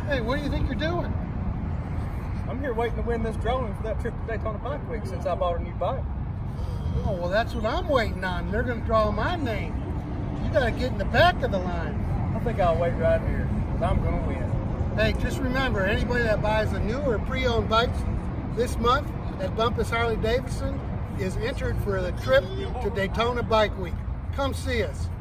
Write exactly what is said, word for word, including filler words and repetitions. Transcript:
Hey, what do you think you're doing? I'm here waiting to win this drawing for that trip to Daytona Bike Week since I bought a new bike. Oh, well, that's what I'm waiting on. They're going to draw my name. You got to get in the back of the line. I think I'll wait right here because I'm going to win. Hey, just remember, anybody that buys a new or pre-owned bike this month at Bumpus Harley-Davidson is entered for the trip to Daytona Bike Week. Come see us.